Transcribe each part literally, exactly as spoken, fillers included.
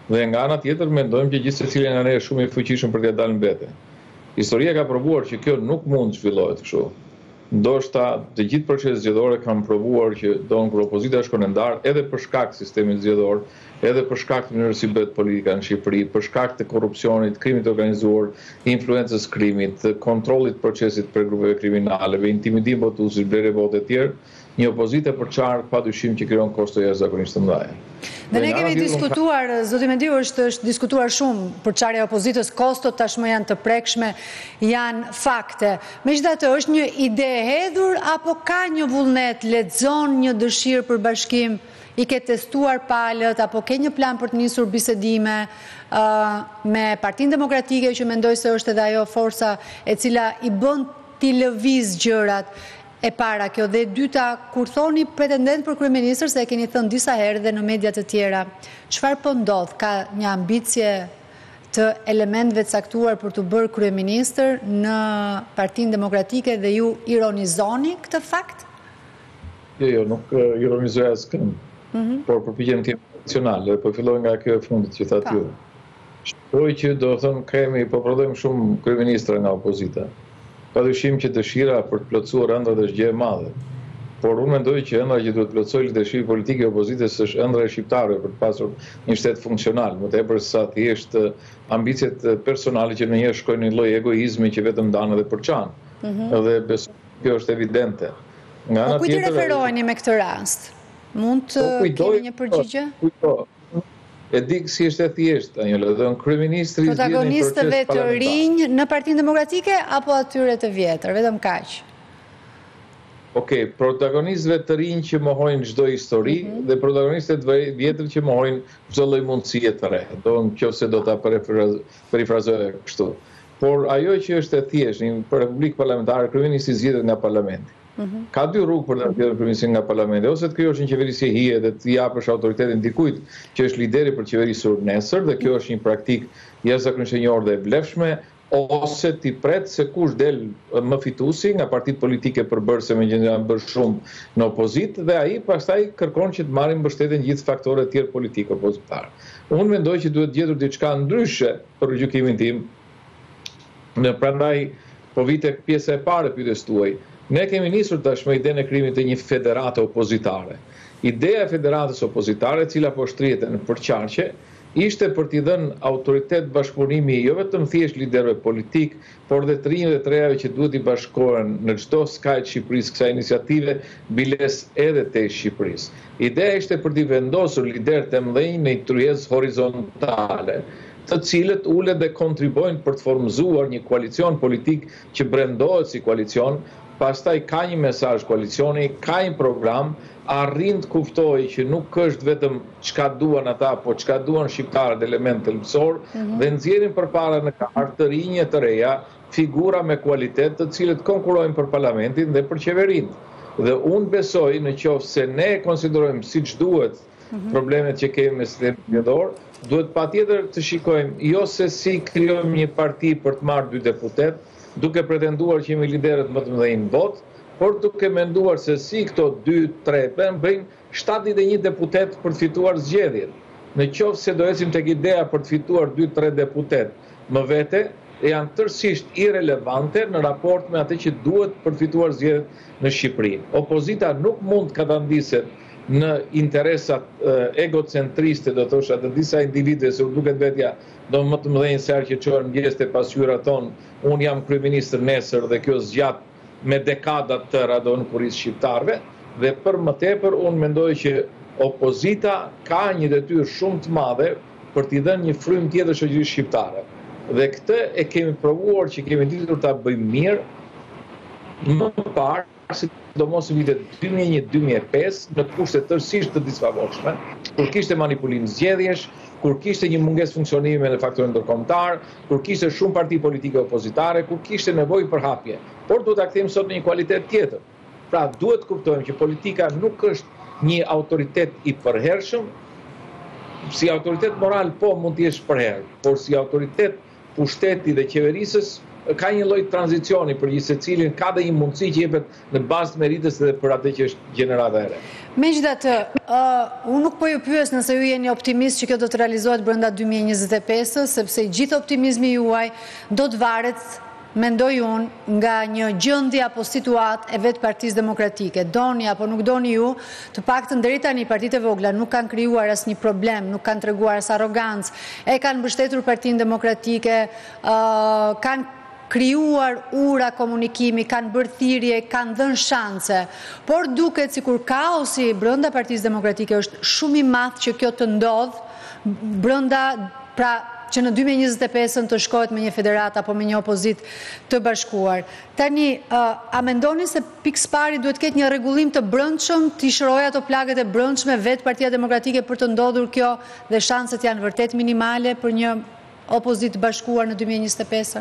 Dhe nga ana tjetër mendojmë që gjithë secili nga ne është shumë i fuqishëm për t'ia dalë në vete. Historia ka provuar që kjo nuk mund të zhvillohet kështu. Ndoshta të gjithë proceset zgjedhore kanë provuar që don kur opozita shkon e ndarë edhe për shkak të sistemit zgjedhor, edhe për shkak të mënyrës si bëhet politika në Shqipëri, për shkak të korrupsionit, krimit të organizuar, influencës krimit, kontrollit procesit për grupeve kriminaleve, intimidim votuesit, blerje vote e tjerë, një opozitë e përçarë padyshim që krijon kosto jashtëzakonisht të mëdha. Dhe ne kemi diskutuar, zoti Mendiu, është, është diskutuar shumë përçarja e opozitës, kostot tashmë janë të prekshme, janë fakte. Megjithatë, është një ide e hedhur apo ka një vullnet, lexon një dëshirë për bashkim, i ke testuar palët, apo ke një plan për të nisur bisedime uh, me Partinë Demokratike, që mendoj se është edhe ajo forca e cila i bën t'i lëviz gjërat. E para kjo, dhe e dyta, kur thoni pretendent për kryeministër, se e keni thënë disa herë dhe në mediat të tjera, çfarë po ndodh? Ka një ambicje të elementëve të caktuar për të bërë kryeministër në Partinë Demokratike dhe ju ironizoni këtë fakt? Jo, jo, nuk uh, ironizoj askënd, mm -hmm. por përpiqem të jem racional, po filloj nga kjo e fundit që thatë ju. Shproj që do të thënë kemi, po prodhojmë shumë kryeministra nga opozita. Padyshim që dëshira për të plotësuar ëndrat është gjë e madhe. Por unë mendoj që ëndra që duhet plotësojë dëshirë politike e opozitës është ëndra e shqiptarëve për të pasur një shtet funksional, më tepër sa thjesht ambicet personale që ndonjëherë shkojnë në një lloj egoizmi që vetëm ndanë dhe përçan. Mm -hmm. Dhe besoj kjo është evidente. Nga ana tjetër, kujt i referoheni me këtë rast? Mund të kemi një përgjigje? E di si është e thjeshtë, Anjola, dhe në kryeministri zgjedhin një proces Protagonistëve të rinj në Partinë Demokratike apo atyre të vjetër, vetëm kaq? Okej, protagonistëve të rinj që mohojnë çdo histori mm -hmm. dhe protagonistët të vjetër që mohojnë çdo lloj mundësie të re. Do nëse do ta perifrazoj kështu. Por ajo që është e thjeshtë, në republikë parlamentare, kryeministri zgjedhet nga parlamenti. Mm-hmm. Ka dy rrugë për të zgjedhur kryeministrin nga parlamenti, ose të krijosh një qeveri si hije dhe të japësh autoritetin dikujt që është lideri për qeverisur nesër, dhe kjo është një praktikë jashtëzakonisht e njohur dhe e vlefshme, ose ti pret se kush del më fituesi nga partitë politike përbërëse me që janë bërë shumë në opozitë, dhe ai pastaj kërkon që të marrin mbështetje gjithë faktorët e tjerë politikë opozitar. Unë mendoj që duhet gjetur diçka ndryshe për gjykimin tim. Në prandaj po vite pjesa e parë e pyetjes tuaj. Ne kemi nisur tashmë idenë e krijimit të një federate opozitare. Ideja e federatës opozitare, e cila po shtrihet në përqarqe, ishte për t'i dhënë autoritet bashkëpunimi jo vetëm thjesht liderëve politik, por dhe të rinjve të rejave që duhet i bashkohen në çdo skaj të Shqipërisë kësaj iniciative, biles edhe te Shqipërisë. Ideja ishte për t'i vendosur liderët e mëdhenj në një tryezë horizontale, të cilët ulet dhe kontribojnë për të formëzuar një koalicion politik që brendohet si koalicion. Pastaj ka një mesazh koalicioni, ka një program, arrin të kuptoj që nuk është vetëm çka duan ata, po çka duan shqiptarët, element thelbësor, mm-hmm. dhe nxjerrin përpara në kartë të rinje të reja, figura me kualitet të cilët konkurrojnë për parlamentin dhe për qeverinë. Dhe unë besoj në qoftë se ne konsiderojmë siç duhet mm-hmm. problemet që kemi me sistemin zgjedhor, duhet patjetër të shikojmë jo se si krijojmë një parti për të marrë dy deputet, duke pretenduar që jemi liderët më të mëdhenj në botë, por duke menduar se si këto dy tre bëjnë shtatëdhjetë e një deputet për të fituar zgjedhjet. Në qoftë se do ecim tek ideja për të fituar dy tre deputet më vete, janë tërësisht irelevante në raport me atë që duhet për të fituar zgjedhjet në Shqipëri. Opozita nuk mund katandiset në interesat uh, egocentriste, do thosha, të disa individëve, se u duket vetja do më të mëdhenj se që çojnë mëngjes te pasqyrat tonë, unë jam kryeministër nesër dhe kjo zgjat me dekada të tëra do në kurisë shqiptarëve, dhe për më tepër unë mendoj që opozita ka një detyrë shumë të madhe për t'i dhënë një frym tjetër shoqërisë shqiptare. Dhe këtë e kemi provuar që kemi ditur ta bëjmë mirë më parë, sidomos në vitet dy mijë e një dy mijë e pesë, në kushte tërësisht të disfavorshme, kur kishte manipulim zgjedhjesh, kur kishte një mungesë funksionimi në faktorin ndërkombëtar, kur kishte shumë parti politike opozitare, kur kishte nevojë për hapje. Por duhet ta kthejmë sot në një kualitet tjetër. Pra duhet të kuptojmë që politika nuk është një autoritet i përhershëm, si autoritet moral po mund të jesh përherë, por si autoritet pushteti dhe qeverisës ka një lloj tranzicioni për gjithë secilin, ka dhe një mundësi që jepet në bazë të meritës dhe për atë që është gjenerata e re. Megjithatë, uh, unë nuk po ju pyes nëse ju jeni optimist që kjo do të realizohet brenda dy mijë e njëzet e pesë, sepse gjithë optimizmi juaj do të varet, mendoj unë, nga një gjendje apo situatë e vetë Partisë Demokratike. Doni apo nuk doni ju, të paktën deri tani partitë e vogla nuk kanë krijuar asnjë problem, nuk kanë treguar as arrogancë, e kanë mbështetur Partinë Demokratike, uh, kanë krijuar ura komunikimi, kanë bërë thirrje, kanë dhënë shanse. Por duket sikur kaosi brenda Partisë Demokratike është shumë i madh që kjo të ndodh brenda, pra që në dy mijë e njëzet e pesë të shkohet me një federat apo me një opozit të bashkuar. Tani, a mendoni se pikë pari duhet ketë një rregullim të brendshëm, të shërojë ato plagët e brendshme vetë Partia Demokratike për të ndodhur kjo dhe shanset janë vërtet minimale për një opozit të bashkuar në dy mijë e njëzet e pesë?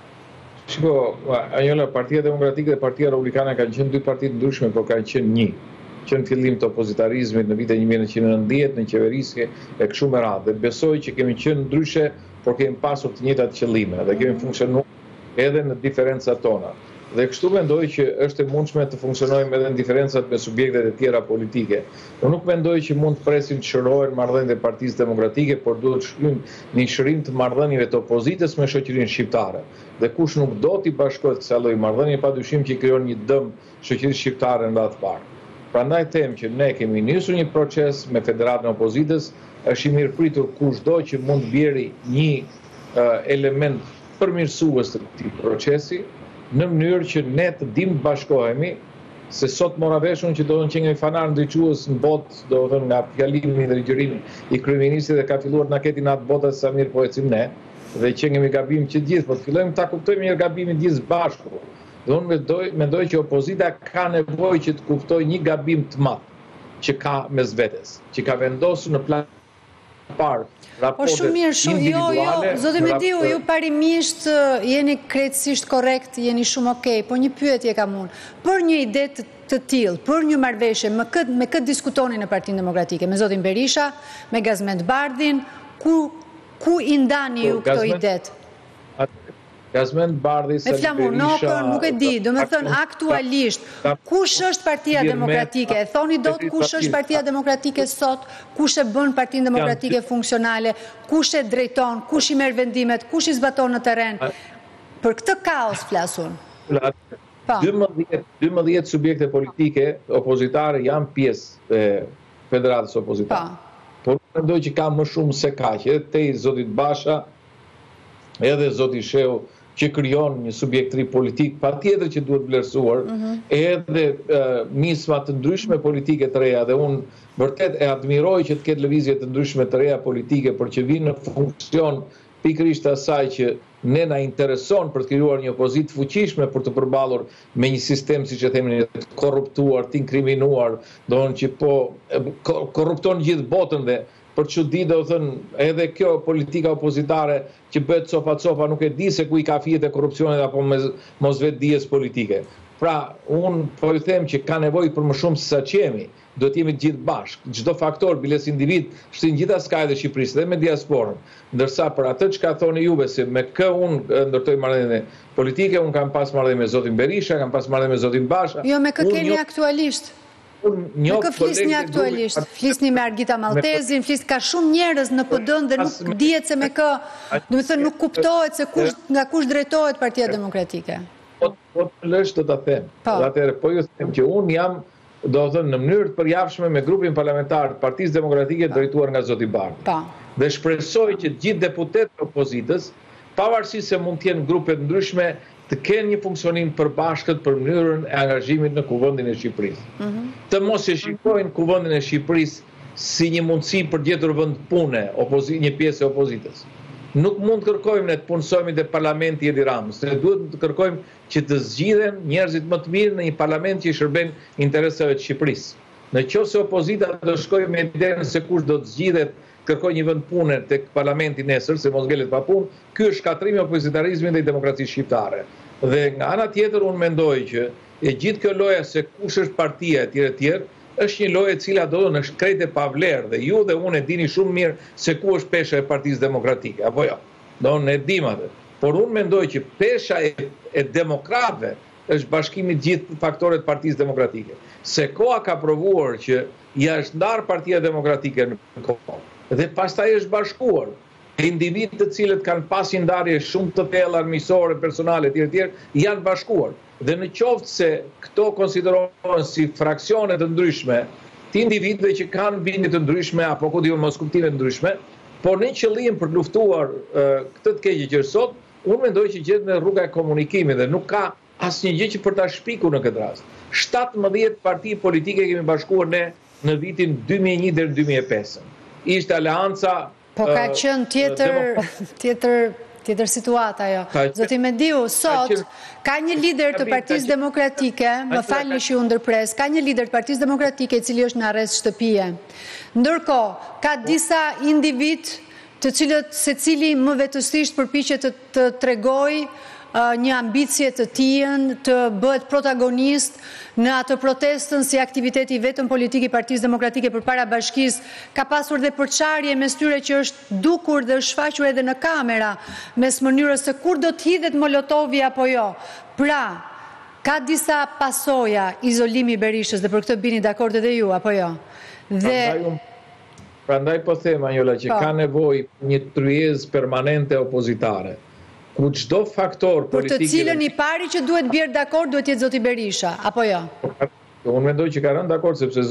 Shiko, Anjola, Partia Demokratike dhe Partia Republikane kanë qenë dy parti të ndryshme, por kanë qenë një. Që në fillim të opozitarizmit në vitin një mijë e nëntëqind e nëntëdhjetë në qeverisje e kështu me radhë. Dhe besoj që kemi qenë ndryshe, por kemi pasur të njëjtat qëllime dhe kemi funksionuar edhe në diferencat tona. Dhe kështu mendoj që është e mundshme të funksionojmë edhe në diferencat me subjektet e tjera politike. Unë nuk mendoj që mund të presim të shërohen marrëdhëniet e Partisë Demokratike, por duhet të shkojmë një shërim të marrëdhënieve të opozitës me shoqërinë shqiptare. Dhe kush nuk do t'i bashkohet kësaj lloji marrëdhënie, padyshim që krijon një dëm shoqërisë shqiptare në radhë të parë. Prandaj them që ne kemi nisur një proces me Federatën e Opozitës, është i mirëpritur kushdo që mund bjerë një uh, element përmirësues të këtij procesi, në mënyrë që ne të dimë të bashkohemi, se sot mora vesh unë që do të qenë një fanar ndriçues në botë, do të thënë nga fjalimi dhe ligjërimi i kryeministit dhe ka filluar të na ketin atë botën sa mirë po ecim ne, dhe që kemi gabim që gjithë, por fillojmë ta kuptojmë një gabimin gjithë bashku. Dhe unë mendoj, mendoj që opozita ka nevojë që të kuptojë një gabim të madh që ka mes vetes, që ka vendosur në plan parë raportet shumë mirë, shumë, jo, jo, zotë Mediu, ju parimisht jeni krejtësisht korrekt, jeni shumë okej, por një pyetje kam unë. Për një ide të, të tillë, për një marrëveshje, me këtë me këtë diskutoni në Partinë Demokratike, me zotin Berisha, me Gazmend Bardhin, ku ku i ndani ju këto idet? Gazmend Bardhi, me flamunokën, nuk e di, do me thënë aktualisht, kush është Partia Demokratike? E thoni do të kush është Partia Demokratike sot, kush e bën Partinë Demokratike funksionale, kush e drejton, kush i merr vendimet, kush i zbaton në terren. Për këtë kaos flasun. dymbëdhjetë subjekte politike opozitare janë pjesë e Federatës Opozitare. Por mendoj që ka më shumë se kaq, edhe te zotit Basha, edhe zoti Sheu, që krijon një subjektëri politik, patjetër që duhet vlerësuar, mm-hmm. edhe uh, nisma të ndryshme politike të reja, dhe unë vërtet e admiroj që të ketë lëvizje të ndryshme të reja politike, për që vinë në funksion pikërisht asaj që ne na intereson për të krijuar një opozitë fuqishme për të përballur me një sistem, siç e themi, të korruptuar, të inkriminuar, domthonjë që po korrupton gjithë botën dhe për çudi do të thënë edhe kjo politika opozitare që bëhet copa-copa nuk e di se ku i ka fijet e korrupsionit apo mos vetë dijes politike. Pra, unë po ju them që ka nevojë për më shumë se sa që jemi. Do të jemi të gjithë bashkë. Çdo faktor, biles individ, shtin gjitha skajt e Shqipërisë dhe me diasporën. Ndërsa për atë që ka thoni juve, se me kë unë ndërtoj marrëdhënie politike, unë kam pas marrëdhënie me zotin Berisha, kam pas marrëdhënie me zotin Basha. Jo, me kë keni aktualisht? Me kë flisni aktualisht? Flisni me Argita Maltezin, flisni ka shumë njerëz në P D-n dhe nuk dihet se me kë, do të thënë nuk kuptohet se kush nga kush drejtohet Partia Demokratike. Po po lësh të ta them. Atëherë po ju them që unë jam, do të thënë, në mënyrë të përjavshme me grupin parlamentar të Partisë Demokratike drejtuar nga zoti Bardhi. Dhe shpresoj që gjithë deputetët e opozitës, pavarësisht se mund të jenë grupe të ndryshme, të kenë një funksionim përbashkët për mënyrën e angazhimit në kuvendin e Shqipërisë. Mm-hmm. Të mos e shikojnë kuvendin e Shqipërisë si një mundësi për gjetur vend pune, një pjesë e opozitës. Nuk mund të kërkojmë ne të punësojmë te parlamenti i Edi Ramës, ne duhet të kërkojmë që të zgjidhen njerëzit më të mirë në një parlament që i shërben interesave të Shqipërisë. Në qoftë se opozita do shkojë me idenë se kush do të zgjidhet, kërkoj një vend pune tek parlamenti nesër, se mos ngelet pa punë, ky është shkatrimi i opozitarizmit dhe i demokracisë shqiptare. Dhe nga ana tjetër unë mendoj që e gjithë kjo loja se kush është partia e tjerë e tjerë, është një lojë e cila do të është krejt e pavlerë dhe ju dhe unë e dini shumë mirë se ku është pesha e Partisë Demokratike, apo jo. Do ne e dim atë. por unë mendoj që pesha e, e demokratëve është bashkimi gjithë faktorët të Partisë Demokratike. Se koha ka provuar që ja është ndarë Partia Demokratike në kohë, dhe pastaj është bashkuar individë të cilët kanë pasur ndarje shumë të thella armiqësore, personale etj etj, janë bashkuar. Dhe në qoftë se këto konsiderohen si fraksione të ndryshme, të individëve që kanë bindje të ndryshme apo ku diun mos kuptime të ndryshme, por në qëllim për të luftuar uh, këtë të keqe që është sot, unë mendoj që gjetë në rruga e komunikimit dhe nuk ka asnjë gjë që për ta shpikur në këtë rast. shtatëmbëdhjetë parti politike kemi bashkuar ne në vitin dy mijë e një deri në dy mijë e pesë. Ishte Aleanca. Po ka qenë tjetër tjetër tjetër situata ajo. Zoti Mediu, sot ka një lider të Partisë Demokratike, më falni që u ndërpres, ka një lider të Partisë Demokratike i cili është në arrest shtëpie. Ndërkohë, ka disa individ të cilët secili më vetësisht përpiqet të, të tregojë një ambicje të tijën të bëhet protagonist në atë protestën si aktiviteti vetëm politik i Partisë Demokratike përpara bashkisë, ka pasur dhe përçarje mes tyre që është dukur dhe është shfaqur edhe në kamera mes mënyrës se kur do të hidhet Molotovi apo jo. Pra, ka disa pasoja izolimi i Berishës dhe për këtë bini dakord edhe ju apo jo. Dhe prandaj po them Anjola që ka nevojë një tryezë permanente opozitare. Ku çdo faktor politik... Për të cilën i pari që duhet bjerë dakord, duhet jetë zoti Berisha, apo jo? Unë mendoj që ka rënë dakord, sepse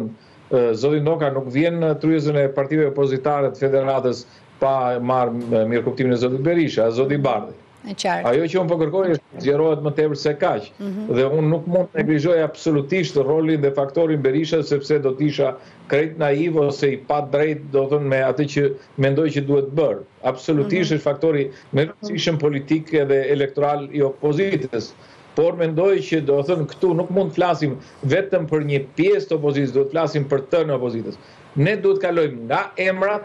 zoti Ndoka nuk vjen në tryezën e partive opozitare të federatës pa marrë mirëkuptimin e zotit Berisha, zoti Bardhi. Ajo që unë po kërkoj është zgjerohet më tepër se kaq. Dhe unë nuk mund të neglizhoj absolutisht rolin dhe faktorin Berisha, sepse do të isha krejt naiv ose i pa drejt, do të thënë, me atë që mendoj që duhet bërë. Absolutisht është faktori më i rëndësishëm politik dhe elektoral i opozitës. Por mendoj që do të thënë këtu nuk mund të flasim vetëm për një pjesë të opozitës, duhet të flasim për të në opozitës. Ne duhet të kalojmë nga emrat,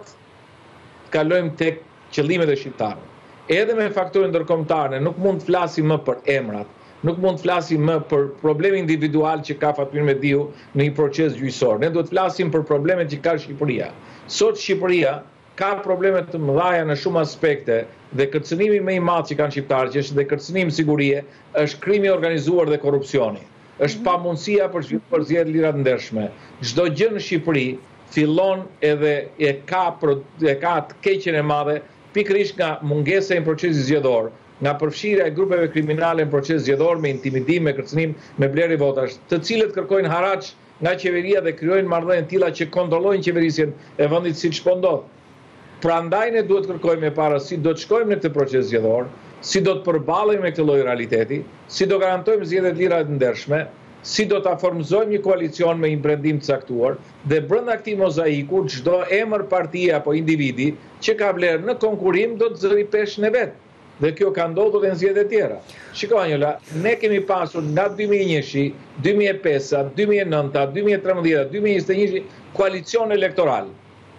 të kalojmë tek qëllimet e shqiptarëve. Edhe me faktorin ndërkombëtar, ne nuk mund të flasim më për emrat, nuk mund të flasim më për probleme individual që ka Fatmir Mediu në një proces gjyqësor. Ne duhet të flasim për problemet që ka Shqipëria. Sot Shqipëria ka probleme të mëdha në shumë aspekte dhe kërcënimi më i madh që kanë shqiptarët, që është dhe kërcënimi sigurie, është krimi organizuar dhe korrupsioni. Është pamundësia për të zgjedhur lira të ndershme. Çdo gjë në Shqipëri fillon edhe e ka e ka të keqen e madhe pikërisht nga mungesa e procesit zgjedhor, nga përfshirja e grupeve kriminale në proces zgjedhor me intimidim, me kërcënim, me blerje votash, të cilët kërkojnë haraç nga qeveria dhe krijojnë marrëdhënie të tilla që kontrollojnë qeverisjen e vendit siç po ndodh. Prandaj ne duhet kërkojmë para si do të shkojmë në këtë proces zgjedhor, si do të përballemi me këtë lloj realiteti, si do garantojmë zgjedhje të lira të ndershme, si do ta formëzojmë një koalicion me një brendim të caktuar dhe brenda këtij mozaiku çdo emër partie apo individi që ka vlerë në konkurim do të zëri peshën e vet. Dhe kjo ka ndodhur edhe në zgjedhje të tjera. Shiko Anjola, ne kemi pasur nga dy mijë e një, dy mijë e pesë, dy mijë e nëntë, dy mijë e tremëdhjetë, dy mijë e njëzet e një koalicion elektoral.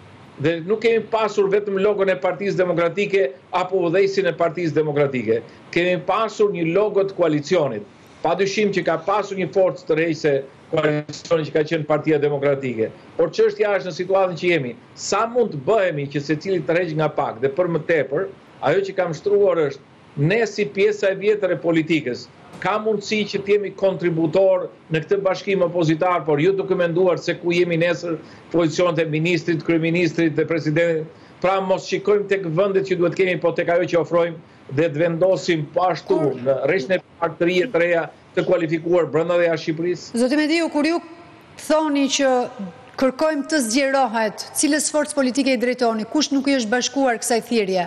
Dhe nuk kemi pasur vetëm logon e Partisë Demokratike apo udhëheqësin e Partisë Demokratike. Kemi pasur një logo të koalicionit. Padyshim që ka pasur një forcë tërheqëse koalicioni që ka qenë Partia Demokratike. Por çështja është në situatën që jemi, sa mund të bëhemi që secili tërheq nga pak dhe për më tepër, ajo që kam shtruar është ne si pjesa e vjetër e politikës, ka mundësi që të jemi kontributor në këtë bashkim opozitar, por ju duke menduar se ku jemi nesër pozicionet e ministrit, kryeministrit dhe presidentit, pra mos shikojmë tek vendet që duhet kemi, po tek ajo që ofrojmë dhe të vendosim pashtu në rreshtin e partërie të reja të kualifikuar brenda dhe jashtë Shqipërisë. Zoti Mediu, kur ju thoni që kërkojmë të zgjerohet, cilës forcë politike i drejtoni, kush nuk i është bashkuar kësaj thirrje?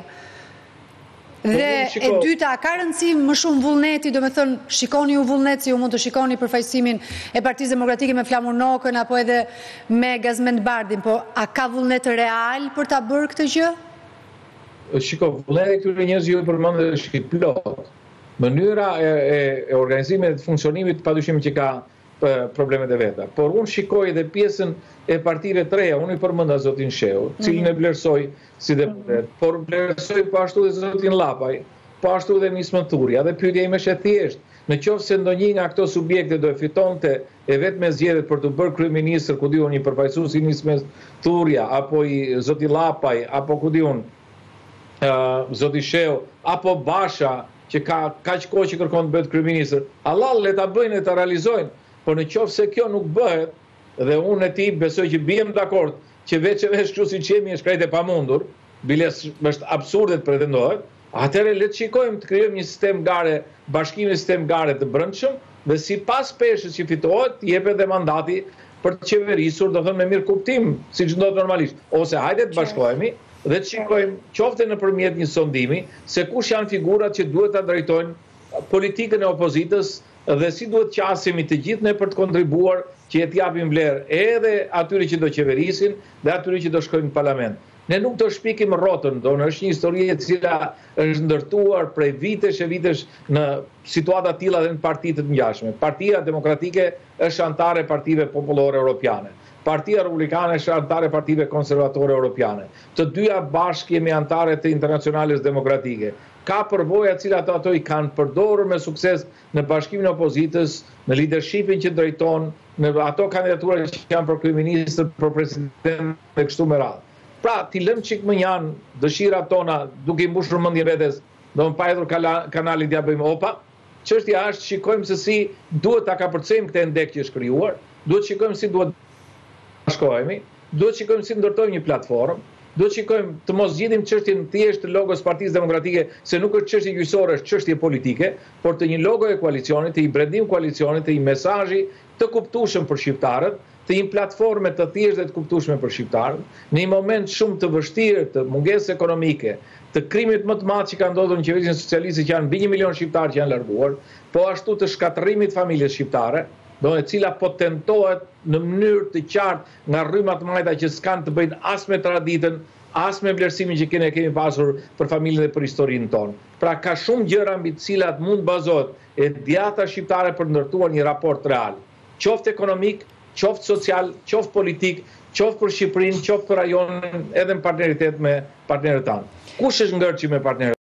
Dhe e dyta, ka rëndësi më shumë vullneti, do me thënë, shikoni ju vullnet, si ju mund të shikoni përfaqësimin e Partisë Demokratike me Flamur Nokën, apo edhe me Gazmend Bardhin, po a ka vullnet real për ta bërë këtë gjë? Shiko, vullneti këtyre njerëzve ju përmendë është i plot. Mënyra e, e, e organizimit dhe funksionimit padyshim që ka problemet e veta. Por unë shikoj edhe pjesën e partive të reja, unë i përmenda zotin Shehu, cilin e vlerësoj si deputet, por vlerësoj po ashtu dhe zotin Lapaj, po ashtu dhe Nismë Thuria, dhe pyetja ime është e thjeshtë. Në qoftë se ndonjë nga këto subjekte do e fitonte e vetme zgjedhjet për të bërë kryeministër, ku diun një përfaqësues i Nismë Thuria, apo i zoti Lapaj, apo ku diun uh, zoti Sheu apo Basha që ka kaq kohë që kërkon të bëhet kryeministër, Allah le ta bëjnë e ta realizojnë, por në qoftë se kjo nuk bëhet, dhe unë e ti besoj që bijem dakord që veç e veç kështu si që jemi e shkrejt e pamundur, bile është absurde të pretendohet, atëre le të shikojmë të krijojmë një sistem gare, bashkimi sistem gare të brendshëm, dhe si pas peshës që fitohet, jepet dhe mandati për të qeverisur, do thënë me mirë kuptim, si që ndodhë normalisht. Ose hajde të bashkojemi dhe të shikojmë qofte nëpërmjet një sondimi se kush janë figurat që duhet ta drejtojnë politikën e opozitës dhe si duhet qasemi të gjithë ne për të kontribuar që të japim vlerë edhe atyre që do qeverisin dhe atyre që do shkojnë në parlament. Ne nuk do shpikim rrotën, do në është një histori e cila është ndërtuar prej vitesh e vitesh në situata tilla dhe në parti të ngjashme. Partia Demokratike është antare partive popullore europiane. Partia Republikane është antare partive konservatore europiane. Të dyja bashkë jemi antare të Internacionales Demokratike. Ka përvoja cilat ato i kanë përdorur me sukses në bashkimin e opozitës, në leadershipin që drejton, në ato kandidatura që janë për kryeministër, për president dhe kështu me radhë. Pra, ti lëm qik më janë dëshirat tona duke i mbushur mendjen vetes, do më pajedhur kanalin t'ja bëjmë opa. Çështja është shikojmë se si duhet ta kapërcejmë këtë ndek që është krijuar, duhet shikojmë si duhet bashkohemi, duhet shikojmë si ndërtojmë një platformë, duhet shikojmë të mos zgjidhim çështjen thjesht të logos Partisë Demokratike, se nuk është çështje gjyqësore, është çështje politike, por të një logo e koalicionit, të një brendim koalicionit, të një mesazhi të kuptueshëm për shqiptarët, të një platforme të thjeshtë dhe të kuptueshme për shqiptarët, në një moment shumë të vështirë të mungesës ekonomike, të krimit më të madh që ka ndodhur në qeverisin socialiste që janë mbi një milion shqiptarë që janë larguar, po ashtu të shkatërrimit familjes shqiptare, do e cila po tentohet në mënyrë të qartë nga rrymat majta që s'kan të bëjnë as me traditën, as me vlerësimin që kene kemi pasur për familjen dhe për historinë tonë. Pra ka shumë gjëra mbi të cilat mund bazohet e djata shqiptare për ndërtuar një raport real, qoftë ekonomik, qoftë social, qoftë politik, qoftë për Shqipërinë, qoftë për rajonin, edhe në partneritet me partnerët tanë. Kush është ngërçi me partnerët?